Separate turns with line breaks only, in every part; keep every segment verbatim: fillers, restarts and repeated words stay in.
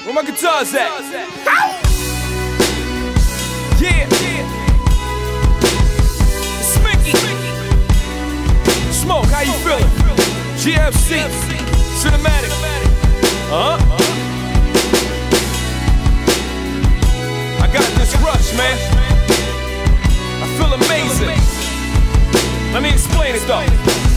Where my guitars at? Yeah, it's Mickey. Smoke, how you feeling? G F C, cinematic. Uh huh. I got this rush, man. I feel amazing. Let me explain it though.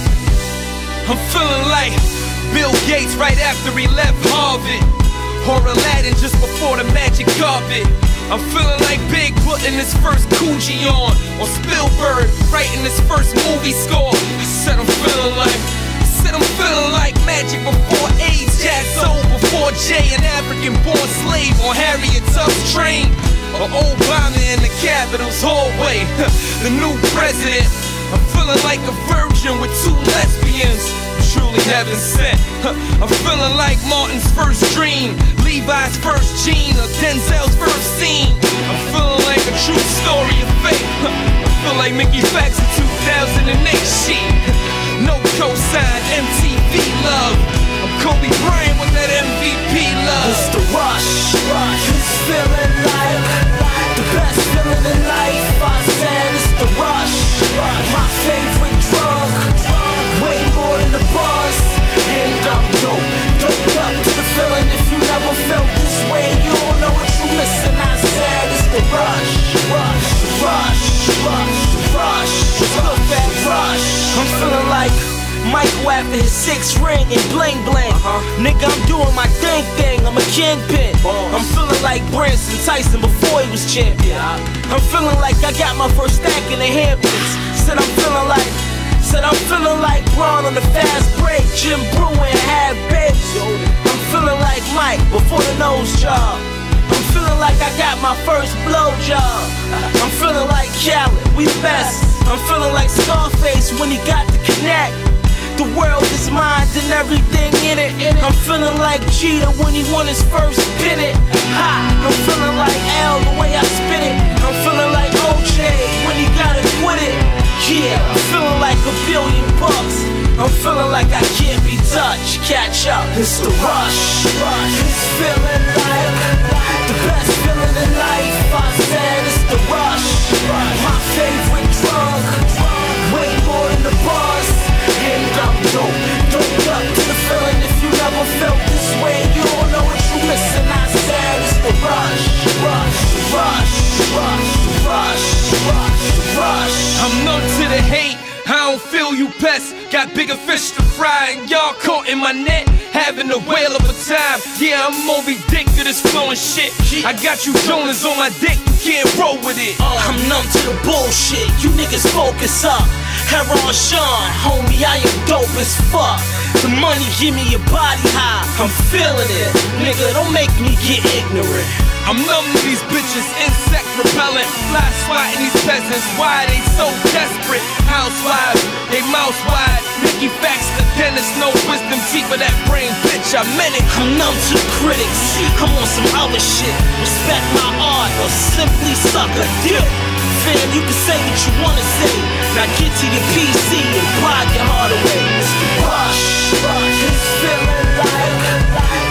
I'm feeling like Bill Gates right after he left Harvard, or Aladdin just before the magic carpet. I'm feeling like Big putting his first Coogee on, or Spielberg writing his first movie score. I said I'm feeling like, I said I'm feeling like Magic before AIDS, Jack Soul before Jay, an African-born slave on Harriet Tub's train, or Obama in the Capitol's hallway, the new president. I'm feeling like a virgin with two lesbians, truly heaven sent. I'm feeling like Martin's first dream, Levi's first jean, or Denzel's first scene. I'm feeling like a true story of fate. I feel like Mickey Facts in two thousand eight shit. No cosign, M T V love. I'm Kobe Bryant with that M V P love.
It's the rush, rush. It's feeling like the best feeling in life. I said it's the rush, rush. My favorite drug, way more than the buzz. And I'm dope, doped up to the feeling. If you never felt this way, you don't know what you're missing. I said it's the rush, rush, rush, rush, rush. Look that rush. I'm feeling like Michael after his sixth ring and bling bling. Uh-huh. Nigga, I'm doing my thing thing, I'm a kingpin. Boss. I'm feeling like Branson Tyson before he was champion. Yeah. I'm feeling like I got my first stack in the Hamptons. Said I'm feeling like, said I'm feeling like Braun on the fast break, Jim Brewer and half bakes. I'm feeling like Mike before the nose job. I'm feeling like I got my first blow job. I'm feeling like Khaled, we best. I'm feeling like Scarface when he got the connect. The world is mine and everything in it. I'm feeling like Cheetah when he won his first pennant. Ha! I'm feeling like L the way I spit it. I'm feeling like O J when he got acquitted. Yeah, I'm feeling like a billion bucks. I'm feeling like I can't be touched. Catch up, it's the rush. It's feeling like the best feeling in life. I said it's the rush. My favorite drug, way more than the buzz. And I'm dope, doped up to the feeling. If you never felt this way, you don't know what you're missing. I said it's the rush, rush, rush, rush, rush, rush, rush.
I'm numb to the hate, I don't feel you pests. Got bigger fish to fry and y'all caught in my net, having a whale of a time. Yeah, I'm Moby Dick to this flowing shit. I got you Jonas on my dick, you can't roll with it.
uh, I'm numb to the bullshit, you niggas focus up. Heron Sean, homie, I am dope as fuck. The money give me a body high, I'm feeling it. Nigga, don't make me get ignorant.
I'm numb to these bitches, insect repellent, fly swatting these peasants. Why they so desperate? Housewives, they mouth wide. Mickey Facts, the dentist, no wisdom teeth for that brain, bitch, I meant it.
I'm numb to the critics, I'm on some other shit. Respect my art or simply suck a dick. Fam, you can say what you wanna say. Now get to your P C and buy your heart away. It's the rush, rush. It's feeling like